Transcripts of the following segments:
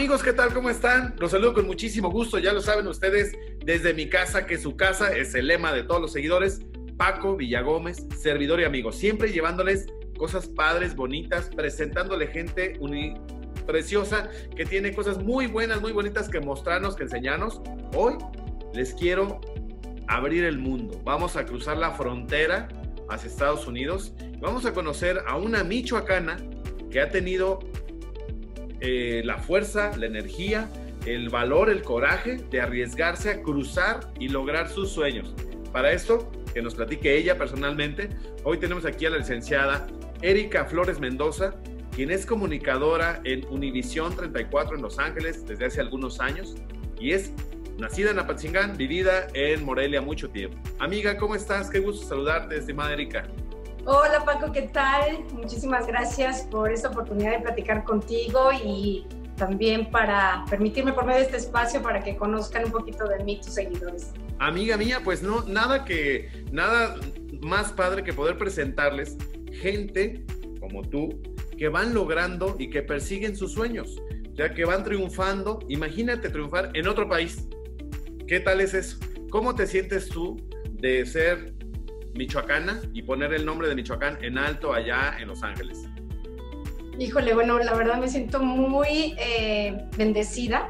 Amigos, ¿qué tal? ¿Cómo están? Los saludo con muchísimo gusto, ya lo saben ustedes, desde mi casa, que su casa es el lema de todos los seguidores. Paco Villagómez, servidor y amigo, siempre llevándoles cosas padres, bonitas, presentándole gente preciosa que tiene cosas muy buenas, muy bonitas que mostrarnos, que enseñarnos. Hoy les quiero abrir el mundo. Vamos a cruzar la frontera hacia Estados Unidos. Vamos a conocer a una michoacana que ha tenido la fuerza, la energía, el valor, el coraje de arriesgarse a cruzar y lograr sus sueños. Para esto, que nos platique ella personalmente, hoy tenemos aquí a la licenciada Erika Flores Mendoza, quien es comunicadora en Univisión 34 en Los Ángeles desde hace algunos años y es nacida en Apatzingán, vivida en Morelia mucho tiempo. Amiga, ¿cómo estás? Qué gusto saludarte, estimada Erika. Hola Paco, ¿qué tal? Muchísimas gracias por esta oportunidad de platicar contigo y también para permitirme por medio de este espacio para que conozcan un poquito de mí, tus seguidores. Amiga mía, pues no, nada más padre que poder presentarles gente como tú que van logrando y que persiguen sus sueños, o sea, que van triunfando. Imagínate triunfar en otro país. ¿Qué tal es eso? ¿Cómo te sientes tú de ser michoacana y poner el nombre de Michoacán en alto allá en Los Ángeles? Híjole, bueno, la verdad me siento muy bendecida,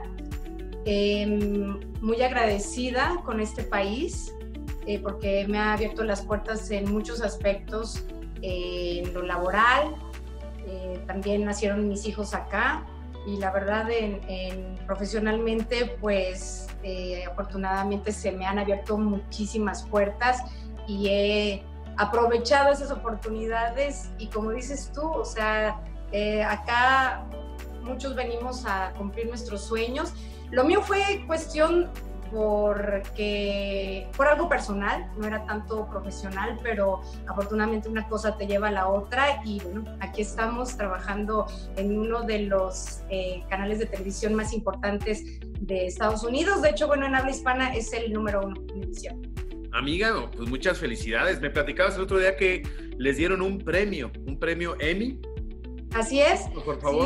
muy agradecida con este país, porque me ha abierto las puertas en muchos aspectos, en lo laboral, también nacieron mis hijos acá y la verdad profesionalmente pues afortunadamente se me han abierto muchísimas puertas y he aprovechado esas oportunidades y como dices tú, o sea, acá muchos venimos a cumplir nuestros sueños. Lo mío fue cuestión por algo personal, no era tanto profesional, pero afortunadamente una cosa te lleva a la otra y bueno, aquí estamos trabajando en uno de los canales de televisión más importantes de Estados Unidos. De hecho, bueno, en habla hispana es el número 1 en televisión. Amiga, pues muchas felicidades. Me platicabas el otro día que les dieron un premio Emmy. Así es. Por favor, sí,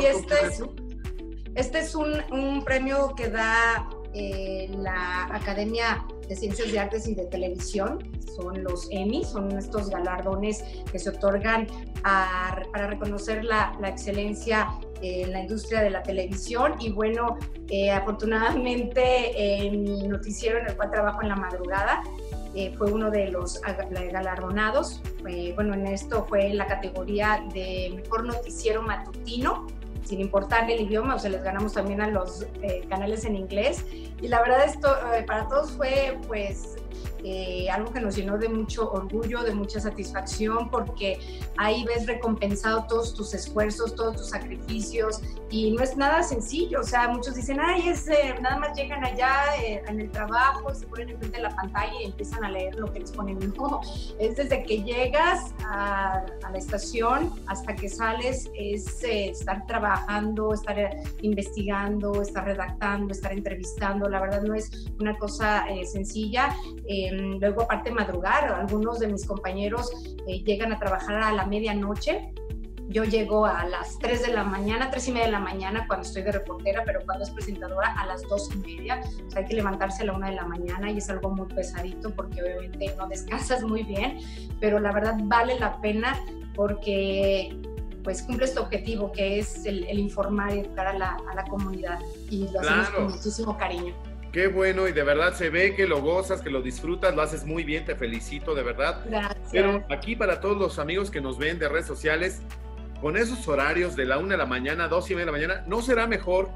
este es un premio que da la Academia de Ciencias de Artes y de Televisión. Son los Emmy, son estos galardones que se otorgan para reconocer la excelencia en la industria de la televisión y bueno, afortunadamente en mi noticiero en el cual trabajo en la madrugada, fue uno de los galardonados. Bueno, en esto fue la categoría de mejor noticiero matutino, sin importar el idioma, o sea, les ganamos también a los canales en inglés. Y la verdad esto para todos fue pues algo que nos llenó de mucho orgullo, de mucha satisfacción, porque ahí ves recompensado todos tus esfuerzos, todos tus sacrificios, y no es nada sencillo. O sea, muchos dicen, ay, nada más llegan allá en el trabajo, se ponen enfrente de la pantalla y empiezan a leer lo que les ponen. No, es desde que llegas a la estación hasta que sales, es estar trabajando, estar investigando, estar redactando, estar entrevistando. La verdad no es una cosa sencilla. Luego aparte madrugar, algunos de mis compañeros llegan a trabajar a la medianoche. Yo llego a las 3 de la mañana, 3:30 de la mañana cuando estoy de reportera, pero cuando es presentadora a las 2:30. O sea, hay que levantarse a la 1 de la mañana y es algo muy pesadito porque obviamente no descansas muy bien, pero la verdad vale la pena porque pues cumple este objetivo que es el informar y educar a la comunidad y lo hacemos con muchísimo cariño. Qué bueno, y de verdad se ve que lo gozas, que lo disfrutas, lo haces muy bien, te felicito, de verdad. Gracias. Pero aquí para todos los amigos que nos ven de redes sociales, con esos horarios de la 1 de la mañana, 2:30 de la mañana, ¿no será mejor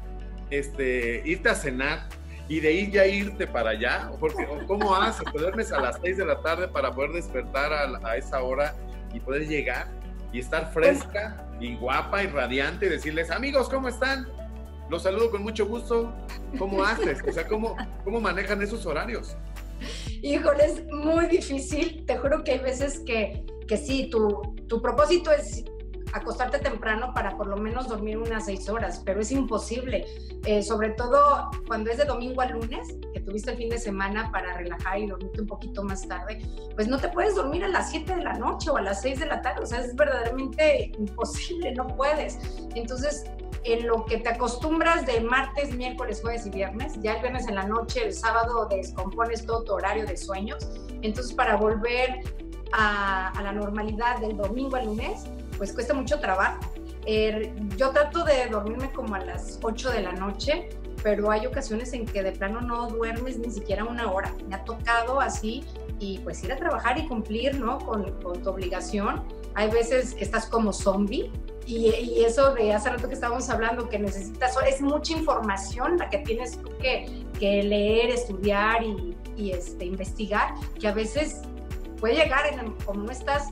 irte a cenar y de ahí ya irte para allá? Porque, ¿cómo haces? ¿Te duermes a las 6 de la tarde para poder despertar a esa hora y poder llegar y estar fresca y guapa y radiante y decirles, amigos, ¿cómo están? Los saludo con mucho gusto. ¿Cómo haces? O sea, ¿cómo manejan esos horarios? Híjole, es muy difícil. Te juro que hay veces que sí, tu propósito es acostarte temprano para por lo menos dormir unas 6 horas, pero es imposible, sobre todo cuando es de domingo a lunes, que tuviste el fin de semana para relajar y dormirte un poquito más tarde, pues no te puedes dormir a las 7 de la noche o a las 6 de la tarde, o sea, es verdaderamente imposible, no puedes. Entonces, en lo que te acostumbras de martes, miércoles, jueves y viernes, ya el viernes en la noche, el sábado descompones todo tu horario de sueños, entonces para volver a la normalidad del domingo al lunes, pues cuesta mucho trabajo. Yo trato de dormirme como a las 8 de la noche, pero hay ocasiones en que de plano no duermes ni siquiera una hora. Me ha tocado así y pues ir a trabajar y cumplir, ¿no? con tu obligación. Hay veces que estás como zombie y eso de hace rato que estábamos hablando, que necesitas, es mucha información la que tienes tú que leer, estudiar y investigar, que a veces puede llegar, como no estás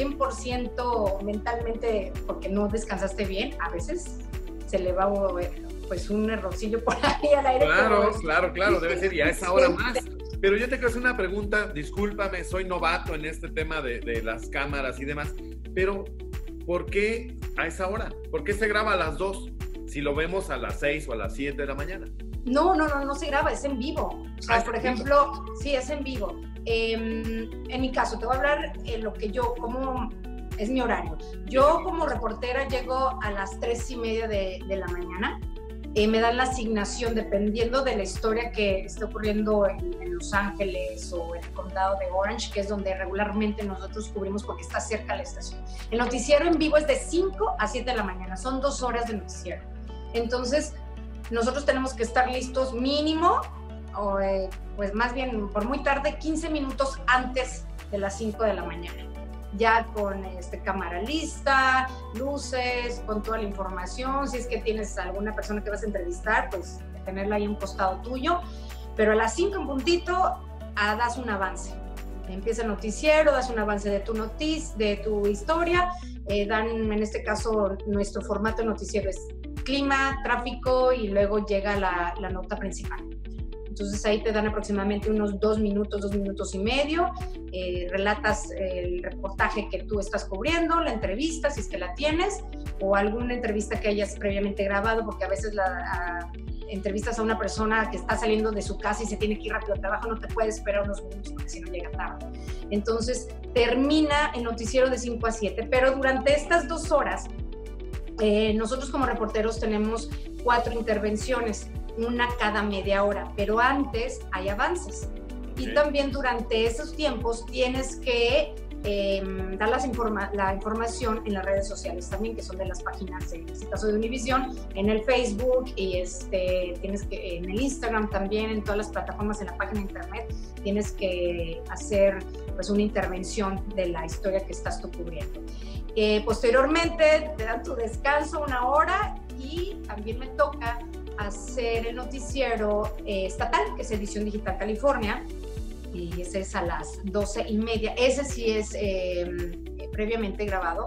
100% mentalmente porque no descansaste bien, a veces se le va pues un errorcillo por ahí al aire. Claro, debe ser ya esa hora más. Pero yo te quiero hacer una pregunta, discúlpame, soy novato en este tema de las cámaras y demás, pero ¿por qué a esa hora? ¿Por qué se graba a las 2 si lo vemos a las 6 o a las 7 de la mañana? No se graba, es en vivo. O sea, por ejemplo, sí, es en vivo. En mi caso, te voy a hablar cómo es mi horario. Yo como reportera llego a las 3:30 de la mañana. Me dan la asignación dependiendo de la historia que esté ocurriendo en Los Ángeles o en el condado de Orange, que es donde regularmente nosotros cubrimos porque está cerca la estación. El noticiero en vivo es de 5 a 7 de la mañana, son 2 horas de noticiero. Entonces, nosotros tenemos que estar listos mínimo, pues más bien por muy tarde, 15 minutos antes de las 5 de la mañana. Ya con cámara lista, luces, con toda la información. Si es que tienes alguna persona que vas a entrevistar, pues tenerla ahí a un costado tuyo. Pero a las 5 en puntito, das un avance. Empieza el noticiero, das un avance de tu historia. Dan, en este caso, nuestro formato de noticiero es clima, tráfico y luego llega la nota principal. Entonces ahí te dan aproximadamente unos 2 minutos y medio, relatas el reportaje que tú estás cubriendo, la entrevista, si es que la tienes, o alguna entrevista que hayas previamente grabado, porque a veces entrevistas a una persona que está saliendo de su casa y se tiene que ir rápido al trabajo, no te puedes esperar unos minutos porque si no llega tarde. Entonces termina el noticiero de 5 a 7, pero durante estas 2 horas, nosotros como reporteros tenemos 4 intervenciones, una cada media hora, pero antes hay avances. Y también durante esos tiempos tienes que dar la información en las redes sociales también, que son de las páginas, en este caso de Univisión, en el Facebook y tienes que en el Instagram también, en todas las plataformas, en la página de internet, tienes que hacer pues una intervención de la historia que estás tú cubriendo. Posteriormente te dan tu descanso 1 hora y también me toca hacer el noticiero estatal, que es Edición Digital California, y ese es a las 12:30. Ese sí es previamente grabado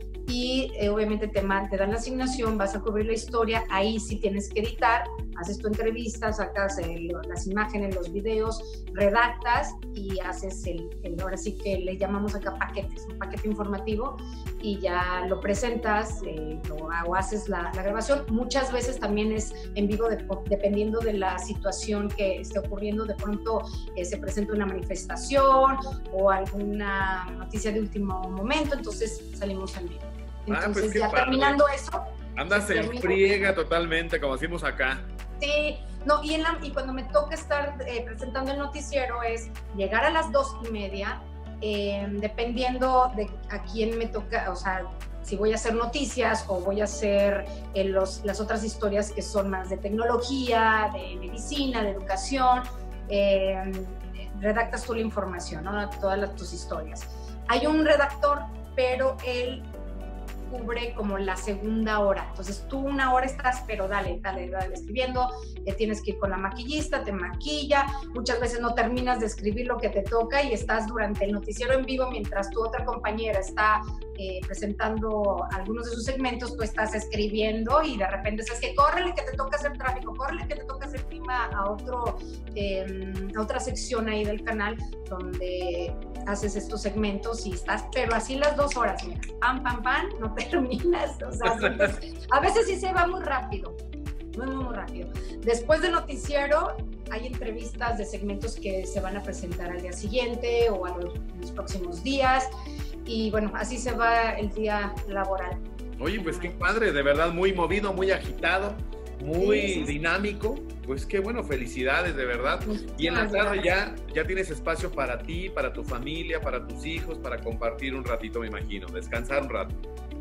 y obviamente te dan la asignación, vas a cubrir la historia, ahí sí tienes que editar, haces tu entrevista, sacas las imágenes, los videos, redactas y haces ahora sí que le llamamos acá paquetes, un paquete informativo, y ya lo presentas o haces la grabación. Muchas veces también es en vivo, dependiendo de la situación que esté ocurriendo. De pronto se presenta una manifestación o alguna noticia de último momento, entonces salimos en vivo. Entonces pues ya padre. Terminando eso, andas en friega totalmente, como decimos acá. Sí, no, y cuando me toca estar presentando el noticiero es llegar a las 2:30, dependiendo de a quién me toca, o sea, si voy a hacer noticias o voy a hacer las otras historias que son más de tecnología, de medicina, de educación, redactas tú la información, ¿no? Todas tus historias. Hay un redactor, pero él cubre como la segunda hora. Entonces tú 1 hora estás, pero dale escribiendo, tienes que ir con la maquillista, te maquilla, muchas veces no terminas de escribir lo que te toca y estás durante el noticiero en vivo mientras tu otra compañera está presentando algunos de sus segmentos, tú estás escribiendo y de repente sabes que córrele que te toca hacer tráfico, córrele que te toca hacer clima a otra sección ahí del canal donde haces estos segmentos y estás, pero así las 2 horas, mira, pam, pam, pam, no terminas, o sea, a veces sí se va muy rápido, muy rápido. Después del noticiero hay entrevistas de segmentos que se van a presentar al día siguiente o a los próximos días y bueno, así se va el día laboral. Oye, pues qué padre, de verdad, muy movido, muy agitado, muy dinámico. Pues qué bueno, felicidades, de verdad. Y en la tarde ya tienes espacio para ti, para tu familia, para tus hijos, para compartir un ratito, me imagino, descansar un rato.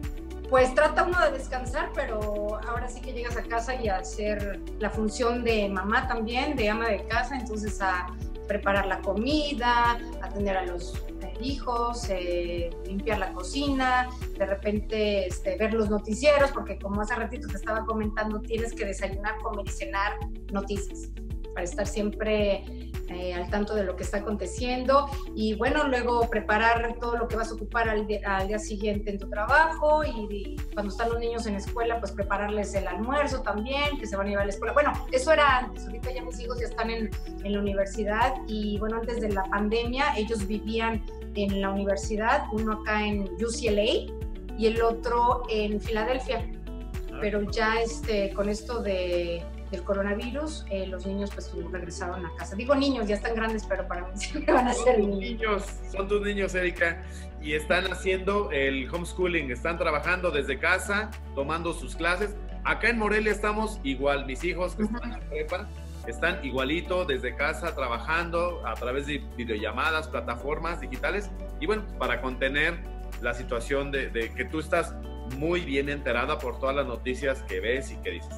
Pues trata uno de descansar, pero ahora sí que llegas a casa y a hacer la función de mamá también, de ama de casa, entonces a preparar la comida, atender a los hijos, limpiar la cocina, de repente ver los noticieros, porque como hace ratito te estaba comentando, tienes que desayunar, comer y cenar noticias para estar siempre al tanto de lo que está aconteciendo y bueno, luego preparar todo lo que vas a ocupar al día siguiente en tu trabajo y cuando están los niños en escuela, pues prepararles el almuerzo también, que se van a llevar a la escuela. Bueno, eso era antes, ahorita ya mis hijos ya están en la universidad y bueno, antes de la pandemia ellos vivían en la universidad, uno acá en UCLA y el otro en Filadelfia, pero ya con esto del coronavirus, los niños pues regresaron a casa. Digo niños, ya están grandes, pero para mí siempre van a ser niños. Son tus niños, Erika, y están haciendo el homeschooling, están trabajando desde casa, tomando sus clases. Acá en Morelia estamos igual, mis hijos que están en la prepa, están igualito desde casa trabajando a través de videollamadas, plataformas digitales y bueno, para contener la situación de que tú estás muy bien enterada por todas las noticias que ves y que dices.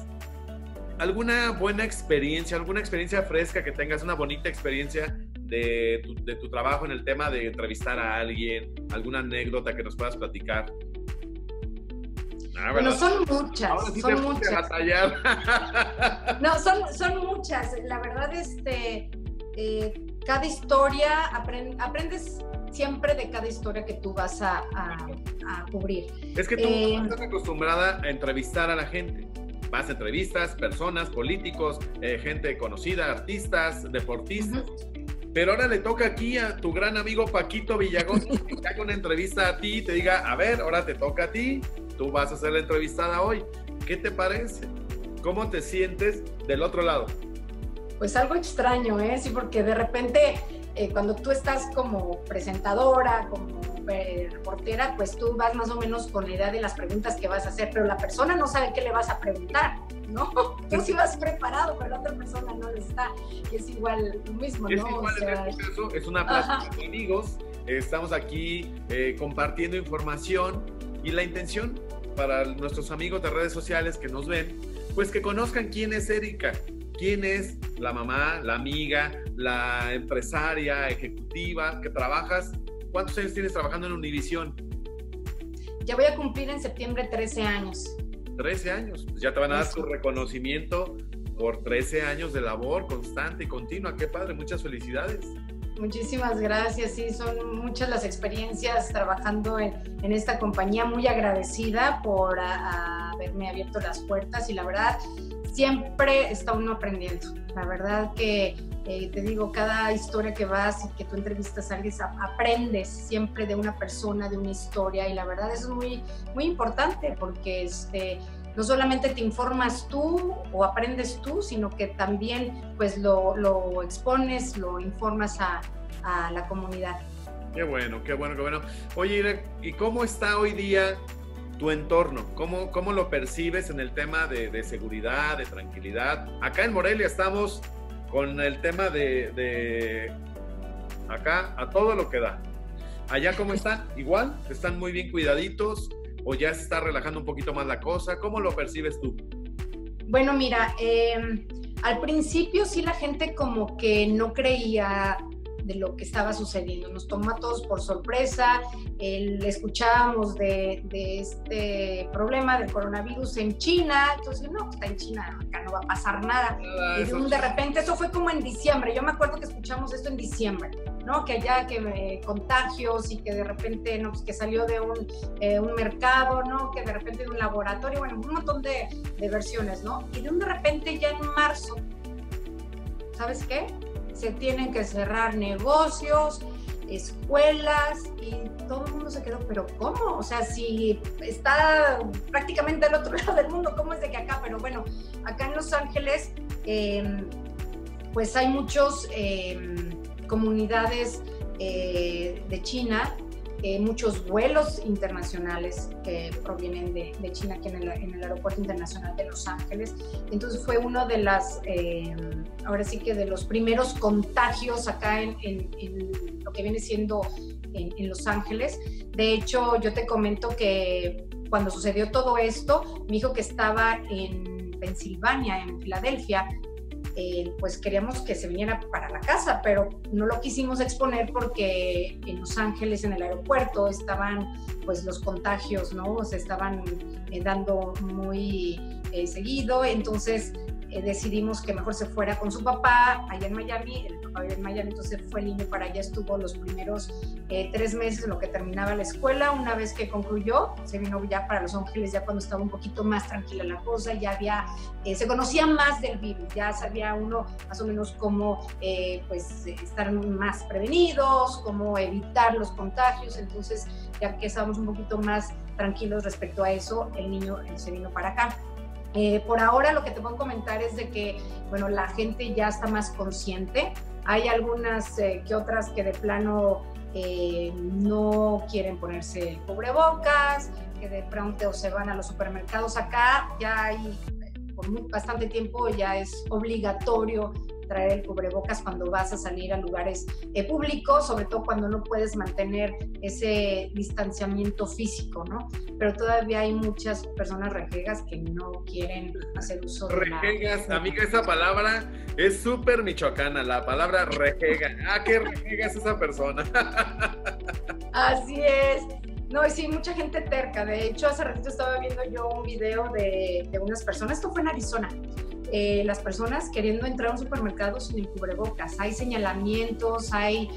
¿Alguna buena experiencia, alguna experiencia fresca que tengas, una bonita experiencia de tu trabajo en el tema de entrevistar a alguien, alguna anécdota que nos puedas platicar? Bueno, son muchas, ahora sí son te muchas. A batallar. No, son muchas. La verdad, cada historia, aprendes siempre de cada historia que tú vas a cubrir. Es que tú estás acostumbrada a entrevistar a la gente. Vas a entrevistas, personas, políticos, gente conocida, artistas, deportistas. Pero ahora le toca aquí a tu gran amigo Paquito Villagón que te haga una entrevista a ti y te diga, a ver, ahora te toca a ti, tú vas a ser la entrevistada hoy. ¿Qué te parece? ¿Cómo te sientes del otro lado? Pues algo extraño, ¿eh? Sí, porque de repente cuando tú estás como presentadora, como reportera, pues tú vas más o menos con la idea de las preguntas que vas a hacer, pero la persona no sabe qué le vas a preguntar, ¿no? Tú sí vas preparado, pero la otra persona no lo está, que es igual lo mismo, ¿no? Es igual, o sea, en este caso, es una plática de amigos, estamos aquí compartiendo información y la intención para nuestros amigos de redes sociales que nos ven, pues que conozcan quién es Erika, quién es la mamá, la amiga, la empresaria, ejecutiva, que trabajas. ¿Cuántos años tienes trabajando en Univisión? Ya voy a cumplir en septiembre 13 años. 13 años. Pues ya te van a dar tu reconocimiento por 13 años de labor constante y continua. Qué padre, muchas felicidades. Muchísimas gracias, sí, son muchas las experiencias trabajando en esta compañía, muy agradecida por haberme abierto las puertas y la verdad, siempre está uno aprendiendo. La verdad que, te digo, cada historia que vas y que tú entrevistas a alguien, aprendes siempre de una persona, de una historia y la verdad eso es muy, muy importante porque no solamente te informas tú o aprendes tú, sino que también pues lo expones, lo informas a la comunidad. Qué bueno, qué bueno, qué bueno. Oye, Ira, ¿y cómo está hoy día tu entorno? ¿Cómo lo percibes en el tema de seguridad, de tranquilidad? Acá en Morelia estamos con el tema de acá a todo lo que da. ¿Allá cómo están? ¿Igual? ¿Están muy bien cuidaditos? ¿O ya se está relajando un poquito más la cosa? ¿Cómo lo percibes tú? Bueno, mira, al principio sí la gente como que no creía de lo que estaba sucediendo. Nos tomó a todos por sorpresa. Escuchábamos de este problema del coronavirus en China. Entonces, no, está en China, acá no va a pasar nada. Y de repente, eso fue como en diciembre. Yo me acuerdo que escuchamos esto en diciembre. ¿no? Que allá que contagios y que de repente, ¿no? Pues que salió de un mercado, ¿no? Que de repente de un laboratorio, bueno, un montón de versiones, ¿no? Y de repente ya en marzo, ¿sabes qué? Se tienen que cerrar negocios, escuelas, y todo el mundo se quedó, pero ¿cómo? O sea, si está prácticamente al otro lado del mundo, ¿cómo es de que acá? Pero bueno, acá en Los Ángeles, pues hay muchos comunidades de China, muchos vuelos internacionales que provienen de China aquí en el Aeropuerto Internacional de Los Ángeles. Entonces fue uno de las, ahora sí que de los primeros contagios acá en lo que viene siendo en Los Ángeles. De hecho, yo te comento que cuando sucedió todo esto, mi hijo que estaba en Pensilvania, en Filadelfia, pues queríamos que se viniera para la casa, pero no lo quisimos exponer porque en Los Ángeles, en el aeropuerto, estaban pues los contagios, ¿no? Se estaban dando muy seguido, entonces decidimos que mejor se fuera con su papá allá en Miami. El papá vive en Miami, entonces fue el niño para allá, estuvo los primeros 3 meses en lo que terminaba la escuela. Una vez que concluyó, se vino ya para Los Ángeles, ya cuando estaba un poquito más tranquila la cosa, ya había, se conocía más del virus, ya sabía uno más o menos cómo pues estar más prevenidos, cómo evitar los contagios. Entonces, ya que estábamos un poquito más tranquilos respecto a eso, el niño se vino para acá. Por ahora lo que te puedo comentar es de que, bueno, la gente ya está más consciente. Hay algunas que otras que de plano no quieren ponerse el cubrebocas, que de pronto se van a los supermercados. Acá ya hay, por bastante tiempo, ya es obligatorio traer el cubrebocas cuando vas a salir a lugares públicos, sobre todo cuando no puedes mantener ese distanciamiento físico, ¿no? Pero todavía hay muchas personas rejegas que no quieren hacer uso de rejegas, amiga, esa palabra es súper michoacana, la palabra rejega. Ah, qué rejega es esa persona. Así es. No, y sí, mucha gente terca. De hecho, hace ratito estaba viendo yo un video de unas personas, esto fue en Arizona, las personas queriendo entrar a un supermercado sin el cubrebocas. Hay señalamientos, hay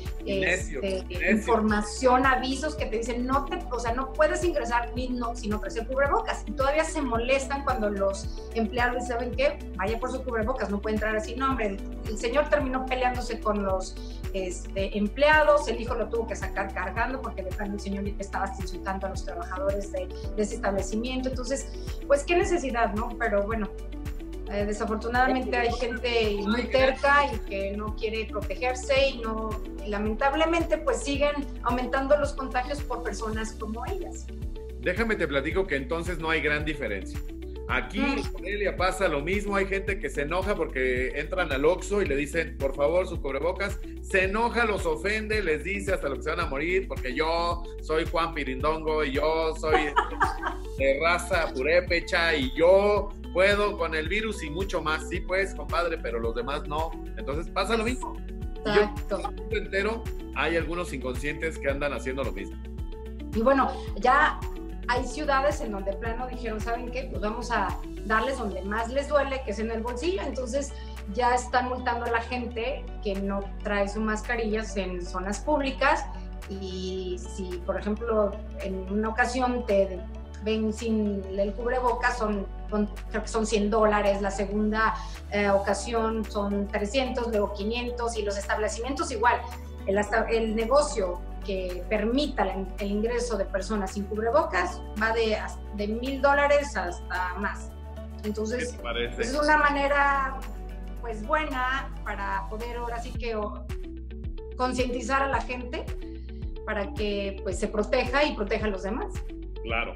información, avisos que te dicen o sea, no puedes ingresar si no traes el cubrebocas. Y todavía se molestan cuando los empleados saben que vaya por su cubrebocas, no puede entrar así. No, hombre, el señor terminó peleándose con los empleados, el hijo lo tuvo que sacar cargando porque de plano el señor estaba insultando a los trabajadores de ese establecimiento. Entonces, pues qué necesidad, ¿no? Pero bueno, desafortunadamente hay gente muy terca y que no quiere protegerse y lamentablemente pues siguen aumentando los contagios por personas como ellas. Déjame te platico que entonces no hay gran diferencia. Aquí en Morelia pasa lo mismo, hay gente que se enoja porque entran al Oxxo y le dicen, por favor, su cubrebocas, se enoja, los ofende, les dice hasta lo que se van a morir, porque yo soy Juan Pirindongo y yo soy de raza purépecha y yo puedo con el virus y mucho más. Sí, pues, compadre, pero los demás no. Entonces pasa lo mismo. Exacto. Y yo, en el mundo entero, hay algunos inconscientes que andan haciendo lo mismo. Y bueno, ya hay ciudades en donde plano dijeron, ¿saben qué? Pues vamos a darles donde más les duele, que es en el bolsillo. Entonces ya están multando a la gente que no trae sus mascarillas en zonas públicas. Y si, por ejemplo, en una ocasión te ven sin el cubrebocas, creo que son $100. La segunda ocasión son 300, luego 500. Y los establecimientos igual. El negocio que permita el ingreso de personas sin cubrebocas va de $1,000 hasta más. Entonces, es una manera pues buena para poder ahora sí que concientizar a la gente para que pues se proteja y proteja a los demás. Claro.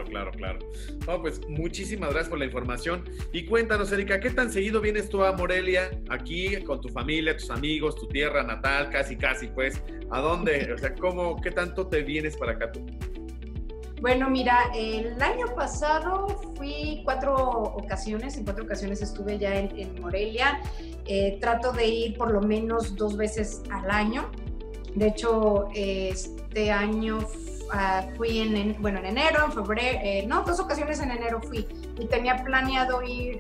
No, pues muchísimas gracias por la información. Y cuéntanos, Erika, ¿qué tan seguido vienes tú a Morelia, aquí con tu familia, tus amigos, tu tierra natal, casi, pues? ¿A dónde? O sea, ¿qué tanto te vienes para acá tú? Bueno, mira, el año pasado fui en 4 ocasiones estuve ya en Morelia. Trato de ir por lo menos 2 veces al año. De hecho, este año fui en enero, en febrero, 2 ocasiones en enero fui, y tenía planeado ir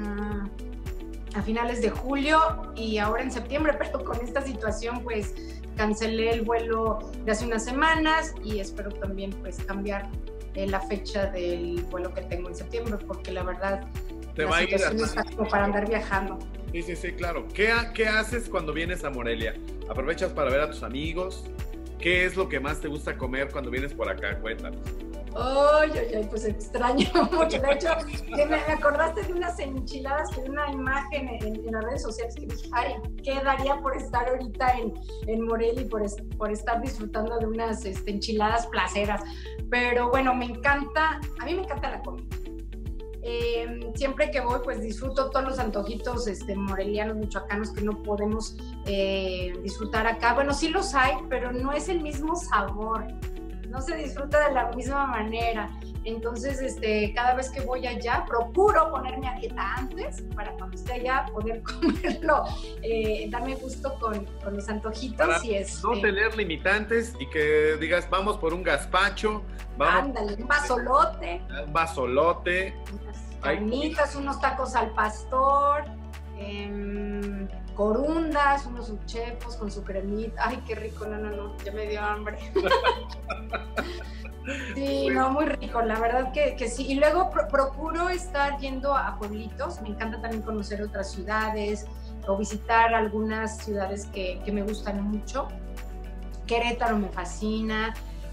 a finales de julio y ahora en septiembre, pero con esta situación pues cancelé el vuelo de hace unas semanas y espero también pues cambiar la fecha del vuelo que tengo en septiembre, porque la verdad la situación está como para andar viajando. Sí, sí, sí, claro. ¿Qué haces cuando vienes a Morelia? ¿Aprovechas para ver a tus amigos? ¿Qué es lo que más te gusta comer cuando vienes por acá? Cuéntanos. Ay, pues extraño mucho. De hecho, que me acordaste de unas enchiladas, que de una imagen en las redes sociales que dije, ay, ¿qué daría por estar ahorita en Morelia y por estar disfrutando de unas enchiladas placeras? Pero bueno, a mí me encanta la comida. Siempre que voy, pues disfruto todos los antojitos morelianos, michoacanos que no podemos disfrutar acá. Bueno, sí los hay, pero no es el mismo sabor. No se disfruta de la misma manera. Entonces, cada vez que voy allá, procuro ponerme a dieta antes para cuando esté allá poder comerlo, darme gusto con mis antojitos. Para no tener limitantes y que digas, vamos por un gazpacho. Ándale, un vasolote. Un vasolote. Unas carnitas, unos tacos al pastor. Corundas, unos uchepos con su cremita. Ay, qué rico, no, ya me dio hambre. Sí, no, muy rico, la verdad que sí. Y luego procuro estar yendo a pueblitos. Me encanta también conocer otras ciudades o visitar algunas ciudades que me gustan mucho. Querétaro me fascina.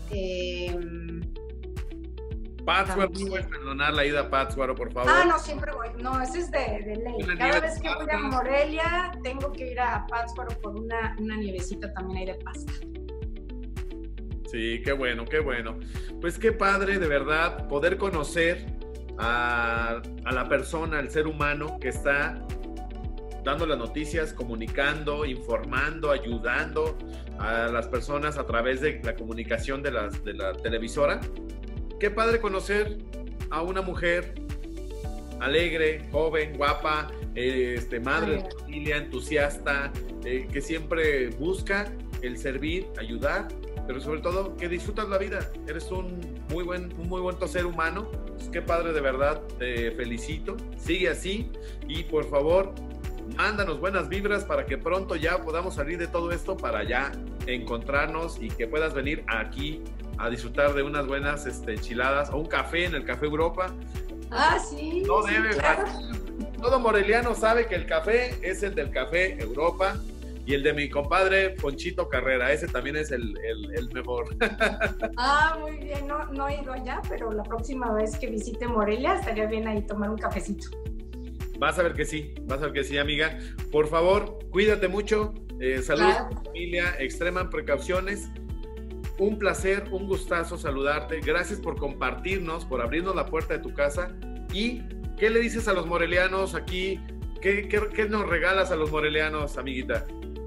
Pátzcuaro, ¿no puedes perdonar la ida a Pátzcuaro, por favor? No, siempre voy. No, ese es de ley. Cada vez que voy a Morelia, tengo que ir a Pátzcuaro por una nievecita también ahí de pasta. Sí, qué bueno, qué bueno. Pues qué padre, de verdad, poder conocer a la persona, al ser humano que está dando las noticias, comunicando, informando, ayudando a las personas a través de la comunicación de la televisora. Qué padre conocer a una mujer alegre, joven, guapa, madre de familia, entusiasta, que siempre busca el servir, ayudar, pero sobre todo que disfrutas la vida. Eres un muy buen ser humano. Pues qué padre, de verdad, te felicito. Sigue así y por favor, mándanos buenas vibras para que pronto ya podamos salir de todo esto para ya encontrarnos y que puedas venir aquí a disfrutar de unas buenas enchiladas o un café en el Café Europa. Sí. No sí, debe, claro. Todo moreliano sabe que el café es el del Café Europa y el de mi compadre Ponchito Carrera, ese también es el mejor. Muy bien, no he ido allá, pero la próxima vez que visite Morelia estaría bien ahí tomar un cafecito. Vas a ver que sí, amiga. Por favor, cuídate mucho, salud, claro. Familia, extreman precauciones. Un placer, un gustazo saludarte. Gracias por compartirnos, por abrirnos la puerta de tu casa. ¿Y qué le dices a los morelianos aquí? ¿Qué nos regalas a los morelianos, amiguita?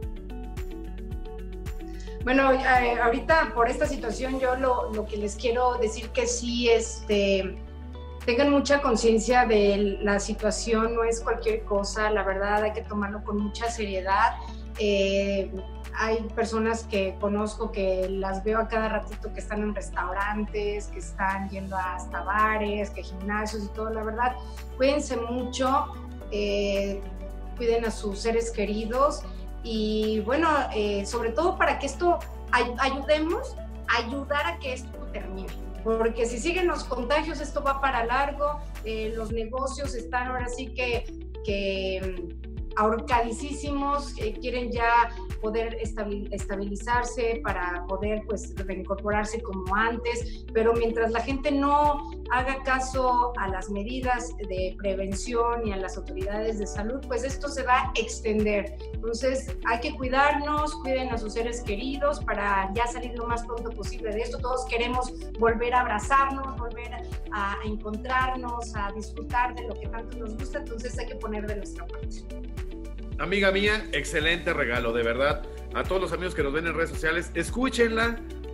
Bueno, ahorita por esta situación yo lo que les quiero decir que sí, tengan mucha conciencia de la situación, no es cualquier cosa, la verdad hay que tomarlo con mucha seriedad. Hay personas que conozco que las veo a cada ratito que están en restaurantes, que están yendo hasta bares, que gimnasios y todo, la verdad, cuídense mucho, cuiden a sus seres queridos y bueno, sobre todo para que esto ayudemos a ayudar a que esto termine. Porque si siguen los contagios, esto va para largo, los negocios están ahora sí que ahorcadísimos, quieren ya poder estabilizarse para poder pues reincorporarse como antes, pero mientras la gente no haga caso a las medidas de prevención y a las autoridades de salud, pues esto se va a extender. Entonces hay que cuidarnos, cuiden a sus seres queridos para ya salir lo más pronto posible de esto. Todos queremos volver a abrazarnos, volver a encontrarnos, a disfrutar de lo que tanto nos gusta, entonces hay que poner de nuestra parte. Amiga mía, excelente regalo, de verdad. A todos los amigos que nos ven en redes sociales, escúchenla,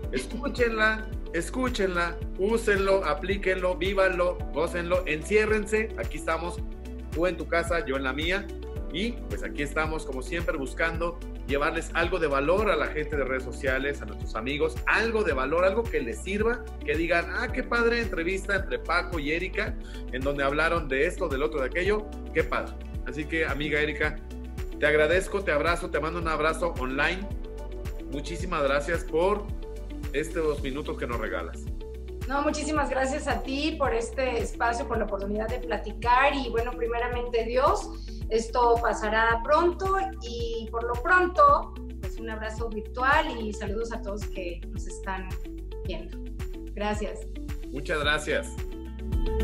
úsenlo, aplíquenlo, vívanlo, gócenlo, enciérrense. Aquí estamos, tú en tu casa, yo en la mía. Y pues aquí estamos, como siempre, buscando llevarles algo de valor a la gente de redes sociales, a nuestros amigos, algo de valor, algo que les sirva, que digan, qué padre entrevista entre Paco y Erika, en donde hablaron de esto, del otro, de aquello, qué padre. Así que, amiga Erika, te agradezco, te abrazo, te mando un abrazo online. muchísimas gracias por estos minutos que nos regalas. No, muchísimas gracias a ti por este espacio, por la oportunidad de platicar y bueno, primeramente Dios, esto pasará pronto y por lo pronto, pues un abrazo virtual y saludos a todos que nos están viendo. Gracias. Muchas gracias.